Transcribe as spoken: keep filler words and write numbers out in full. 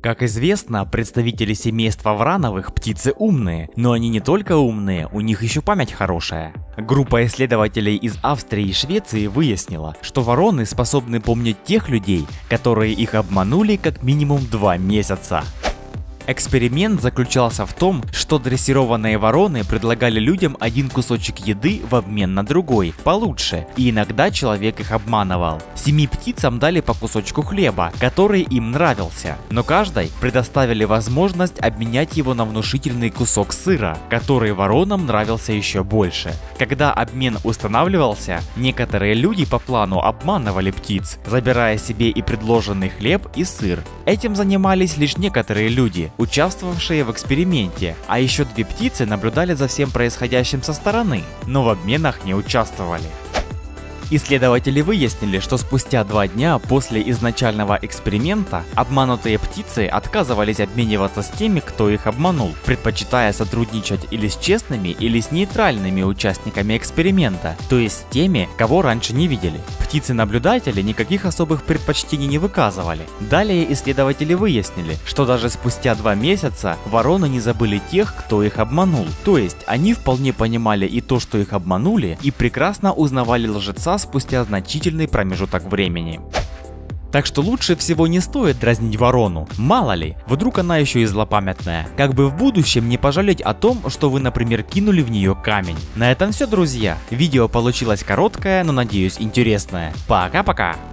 Как известно, представители семейства Врановых птицы умные, но они не только умные, у них еще память хорошая. Группа исследователей из Австрии и Швеции выяснила, что вороны способны помнить тех людей, которые их обманули как минимум два месяца. Эксперимент заключался в том, что дрессированные вороны предлагали людям один кусочек еды в обмен на другой, получше, и иногда человек их обманывал. Семи птицам дали по кусочку хлеба, который им нравился, но каждой предоставили возможность обменять его на внушительный кусок сыра, который воронам нравился еще больше. Когда обмен устанавливался, некоторые люди по плану обманывали птиц, забирая себе и предложенный хлеб и сыр. Этим занимались лишь некоторые люди, участвовавшие в эксперименте, а еще две птицы наблюдали за всем происходящим со стороны, но в обменах не участвовали. Исследователи выяснили, что спустя два дня после изначального эксперимента обманутые птицы отказывались обмениваться с теми, кто их обманул, предпочитая сотрудничать или с честными, или с нейтральными участниками эксперимента, то есть с теми, кого раньше не видели. Птицы-наблюдатели никаких особых предпочтений не выказывали. Далее исследователи выяснили, что даже спустя два месяца вороны не забыли тех, кто их обманул, то есть они вполне понимали и то, что их обманули, и прекрасно узнавали лжеца спустя значительный промежуток времени. Так что лучше всего не стоит дразнить ворону, мало ли, вдруг она еще и злопамятная. Как бы в будущем не пожалеть о том, что вы, например, кинули в нее камень. На этом все, друзья. Видео получилось короткое, но надеюсь интересное. Пока-пока!